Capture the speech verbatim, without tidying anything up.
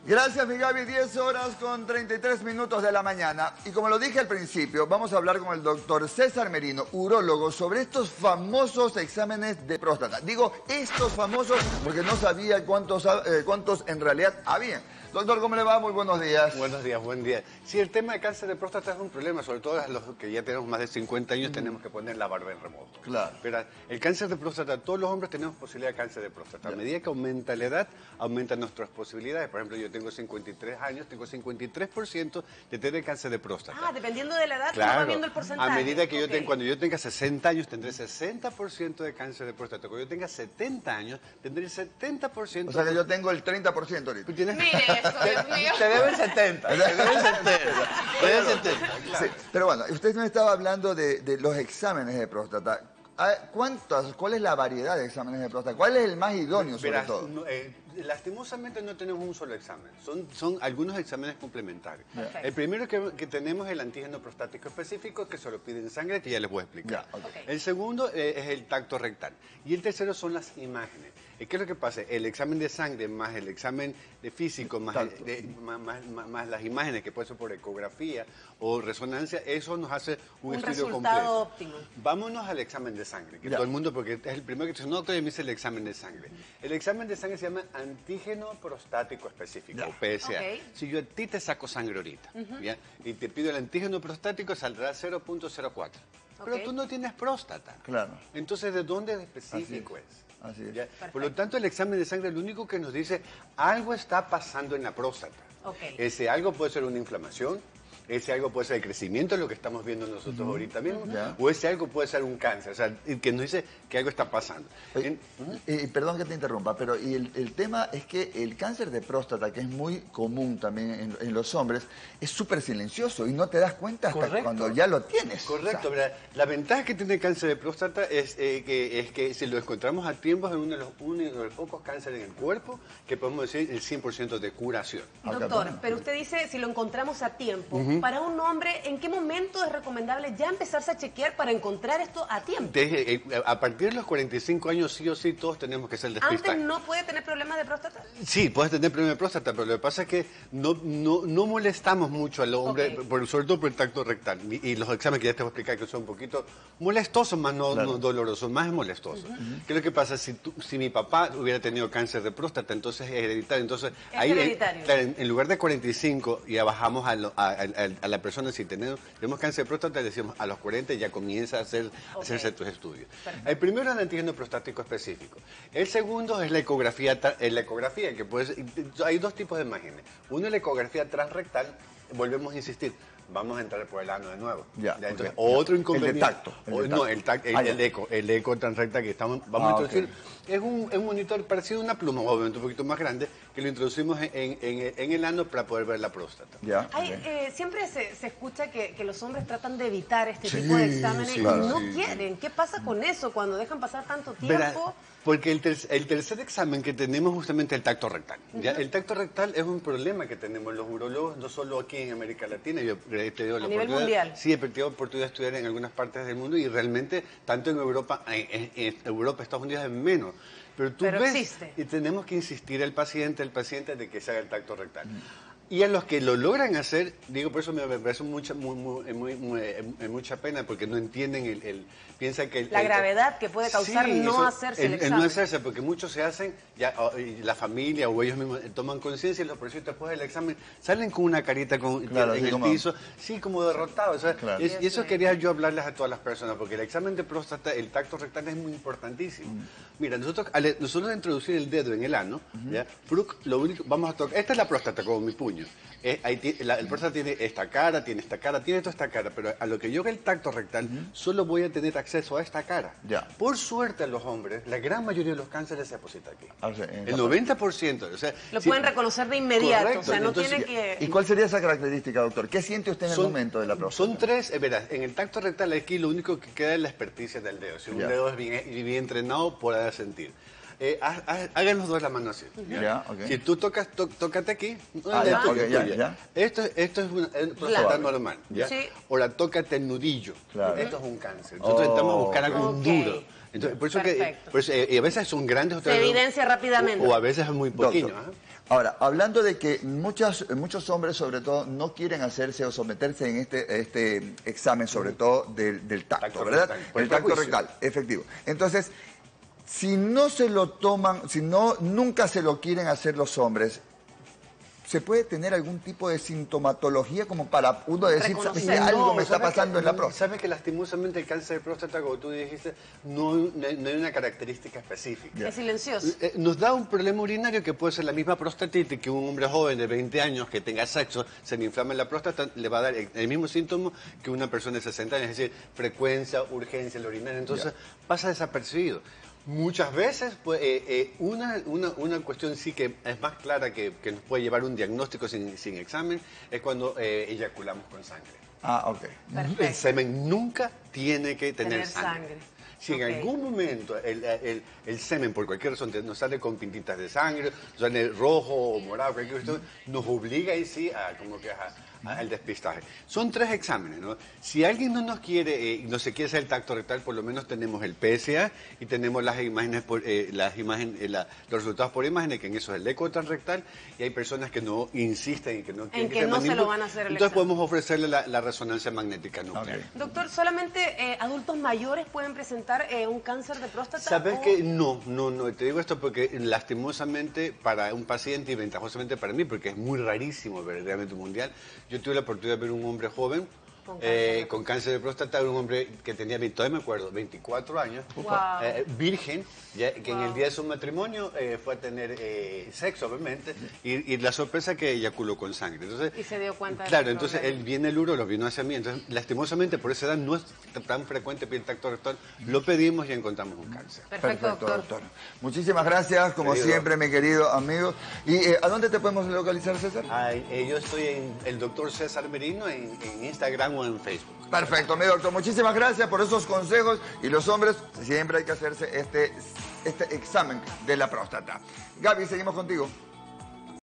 Gracias, mi Gaby. diez horas con treinta y tres minutos de la mañana. Y como lo dije al principio, vamos a hablar con el doctor César Merino, urólogo, sobre estos famosos exámenes de próstata. Digo estos famosos porque no sabía cuántos, eh, cuántos en realidad había. Doctor, ¿cómo le va? Muy buenos días. Buenos días, buen día. Sí, el tema de cáncer de próstata es un problema, sobre todo los que ya tenemos más de cincuenta años, mm. tenemos que poner la barba en remoto. Claro. Pero el cáncer de próstata, todos los hombres tenemos posibilidad de cáncer de próstata. A medida que aumenta la edad, aumentan nuestras posibilidades. Por ejemplo, yo tengo cincuenta y tres años, tengo cincuenta y tres por ciento de tener cáncer de próstata. Ah, dependiendo de la edad, claro. va viendo el porcentaje. A medida que yo okay. tenga, cuando yo tenga sesenta años, tendré sesenta por ciento de cáncer de próstata. Cuando yo tenga setenta años, tendré setenta por ciento. O sea que yo tengo el treinta por ciento ahorita. ¿Tienes? Mire eso, Dios mío. Te debe el setenta. Te debe el setenta. Te debe el setenta, claro. Sí, pero bueno, usted me estaba hablando de, de los exámenes de próstata. ¿Cuántas, ¿Cuál es la variedad de exámenes de próstata? ¿Cuál es el más idóneo sobre Verás, todo? No, eh, lastimosamente no tenemos un solo examen, son, son algunos exámenes complementarios. Perfecto. El primero que, que tenemos es el antígeno prostático específico, que se lo pide en sangre, que ya les voy a explicar. Ya, okay. El segundo eh, es el tacto rectal. Y el tercero son las imágenes. ¿Qué es lo que pasa? El examen de sangre más el examen de físico, más, el, de, más, más, más, más las imágenes, que puede ser por ecografía o resonancia, eso nos hace un, un estudio resultado completo. óptimo. Vámonos al examen de sangre, que ya. todo el mundo, porque es el primero que dice, no, todavía me hice el examen de sangre. El examen de sangre se llama antígeno prostático específico, ya. o P S A. Okay. Si yo a ti te saco sangre ahorita, uh-huh. ¿ya? Y te pido el antígeno prostático, saldrá cero punto cero cuatro. Okay. Pero tú no tienes próstata. Claro. Entonces, ¿de dónde específico es? Así es. ¿Ya? Por lo tanto, el examen de sangre lo único que nos dice, algo está pasando en la próstata. Okay. Ese algo puede ser una inflamación, ese algo puede ser el crecimiento, lo que estamos viendo nosotros uh-huh. ahorita mismo, uh-huh. o ese algo puede ser un cáncer, o sea, que nos dice que algo está pasando. Eh, en, uh-huh. eh, perdón que te interrumpa, pero y el, el tema es que el cáncer de próstata, que es muy común también en, en los hombres, es súper silencioso y no te das cuenta hasta Correcto. cuando ya lo tienes. Correcto, o sea, la ventaja que tiene el cáncer de próstata es, eh, que, es que si lo encontramos a tiempo es uno de los, uno de los pocos cánceres en el cuerpo que podemos decir el cien por ciento de curación. Doctor, pero usted dice si lo encontramos a tiempo, uh-huh. para un hombre, ¿en qué momento es recomendable ya empezarse a chequear para encontrar esto a tiempo? Desde, eh, a partir de los cuarenta y cinco años, sí o sí, todos tenemos que ser despistados. ¿Antes no puede tener problemas de próstata? Sí, puedes tener problemas de próstata, pero lo que pasa es que no, no, no molestamos mucho al hombre, okay. por, sobre todo por el tacto rectal. Y, y los exámenes que ya te voy a explicar que son un poquito molestosos, más no, claro. no dolorosos, más molestosos. Uh-huh. ¿Qué es lo que pasa? Si, tú, si mi papá hubiera tenido cáncer de próstata, entonces es hereditario. Entonces, es ahí, hereditario. En, en lugar de cuarenta y cinco, ya bajamos a, lo, a, a, a la persona, si tenemos, tenemos cáncer de próstata, le decimos a los cuarenta ya comienza a, hacer, okay. a hacerse tus estudios. Perfecto. El primero es el antígeno prostático específico. El segundo es la ecografía, la ecografía que puede ser, hay dos tipos de imágenes. Uno es la ecografía transrectal, volvemos a insistir. Vamos a entrar por el ano de nuevo. Ya, ya entonces, okay. otro inconveniente. El de tacto. El de tacto. No, el, tac, el, ah, el eco, el eco transrectal que estamos, vamos ah, a introducir. Okay. Es un, es un monitor parecido a una pluma, obviamente un poquito más grande, que lo introducimos en, en, en el ano para poder ver la próstata. Ya, Hay, okay. eh, siempre se, se escucha que, que los hombres tratan de evitar este sí, tipo de exámenes sí, y claro, no sí. quieren. ¿Qué pasa con eso cuando dejan pasar tanto tiempo? Verá, porque el, ter el tercer examen que tenemos justamente el tacto rectal. Uh-huh. ¿ya? El tacto rectal es un problema que tenemos los urólogos, no solo aquí en América Latina. Yo he tenido la a nivel mundial. Sí, he tenido oportunidad de estudiar en algunas partes del mundo y realmente, tanto en Europa, en, en Europa, Estados Unidos es menos. Pero tú Pero ves, existe. Y tenemos que insistir al paciente, al paciente de que se haga el tacto rectal. Uh-huh. Y a los que lo logran hacer, digo, por eso me parece mucha, muy, muy, muy, muy, mucha pena, porque no entienden, el, el piensan que... El, la el, gravedad el, que puede causar sí, no eso, hacerse el, el, el examen. El no hacerse, porque muchos se hacen, ya y la familia o ellos mismos toman conciencia y los profesores después del examen salen con una carita con, claro, en el como... piso, sí, como derrotados. O sea, claro. es, y eso sí. quería yo hablarles a todas las personas, porque el examen de próstata, el tacto rectal es muy importantísimo. Mm. Mira, nosotros al nosotros introducir el dedo en el ano, uh-huh. ¿ya? Lo único, vamos a tocar, esta es la próstata como mi puño. Eh, ahí la, el próstata tiene esta cara, tiene esta cara, tiene toda esta cara, pero a lo que yo haga el tacto rectal, uh-huh. solo voy a tener acceso a esta cara. Ya. Por suerte a los hombres, la gran mayoría de los cánceres se deposita aquí. O sea, el noventa por ciento. O sea, lo si, pueden reconocer de inmediato, correcto, o sea, no entonces, tiene que... ¿Y cuál sería esa característica, doctor? ¿Qué siente usted en son, el momento de la próstata? Son tres, eh, verás, en el tacto rectal aquí lo único que queda es la experticia del dedo. Si un ya. dedo es bien, bien entrenado, podrá sentir. Eh, há, há, hagan los dos la mano así. ¿ya? Ya, okay. Si tú tocas, to, tócate aquí. Ah, ya, okay, ya, ya. Esto, esto es una próstata claro. normal. ¿ya? Sí. Ahora tócate el nudillo. Claro. Esto es un cáncer. Entonces oh, intentamos buscar algo okay. duro. Entonces, por eso que, por eso, eh, y a veces son grandes. Se evidencia rápidamente. O, o a veces es muy pequeño. Ahora, hablando de que muchas, muchos hombres, sobre todo, no quieren hacerse o someterse en este, este examen, sobre todo del, del tacto, tacto ¿verdad? rectal, El tacto rectal, efectivo. Entonces, si no se lo toman, si no, nunca se lo quieren hacer los hombres, ¿se puede tener algún tipo de sintomatología como para uno decir, ¿sabes que algo no, me está pasando que, en la próstata? Sabes que lastimosamente el cáncer de próstata, como tú dijiste, no, no, hay, no hay una característica específica. Es silencioso. Eh, Nos da un problema urinario que puede ser la misma prostatitis que un hombre joven de veinte años que tenga sexo, se le inflama la próstata, le va a dar el, el mismo síntoma que una persona de sesenta años, es decir, frecuencia, urgencia, el urinario. Entonces, yeah. pasa desapercibido. Muchas veces, pues, eh, eh, una, una, una cuestión sí que es más clara que, que nos puede llevar un diagnóstico sin, sin examen, es cuando eh, eyaculamos con sangre. Ah, ok. Perfecto. El semen nunca tiene que tener, Tener sangre. sangre. Si en Okay. algún momento el, el, el semen, por cualquier razón, nos sale con pintitas de sangre, nos sale rojo o morado, cualquier cuestión, nos obliga ahí sí a, como que a, a, al despistaje. Son tres exámenes, ¿no? Si alguien no nos quiere, eh, no se quiere hacer el tacto rectal, por lo menos tenemos el P S A y tenemos las imágenes, por, eh, las imágenes eh, la, los resultados por imágenes, que en eso es el eco transrectal, y hay personas que no insisten y que no quieren en que, que no se, se lo van a hacer el Entonces examen. podemos ofrecerle la, la resonancia magnética nuclear. Okay. Doctor, ¿solamente eh, adultos mayores pueden presentar eh, un cáncer de próstata? ¿Sabes o... que no, no, no? Te digo esto porque lastimosamente para un paciente y ventajosamente para mí, porque es muy rarísimo verdaderamente mundial, yo tuve la oportunidad de ver un hombre joven Con eh, cáncer. con cáncer de próstata, un hombre que tenía, todavía me acuerdo, veinticuatro años, Wow. eh, virgen, ya, que Wow. en el día de su matrimonio eh, fue a tener eh, sexo, obviamente, y, y la sorpresa que eyaculó con sangre. Entonces, Y se dio cuenta de Claro, ese entonces problema. él viene el urólogo, vino hacia mí, entonces lastimosamente por esa edad no es tan frecuente pedir tacto rectal, lo pedimos y encontramos un cáncer. Perfecto, doctor. Muchísimas gracias, como Querido. siempre, mi querido amigo. ¿Y eh, a dónde te podemos localizar, César? Ay, eh, yo estoy en el doctor César Merino en, en Instagram o en Facebook. Perfecto, mi doctor. Muchísimas gracias por esos consejos. Y los hombres, siempre hay que hacerse este, este examen de la próstata. Gaby, seguimos contigo.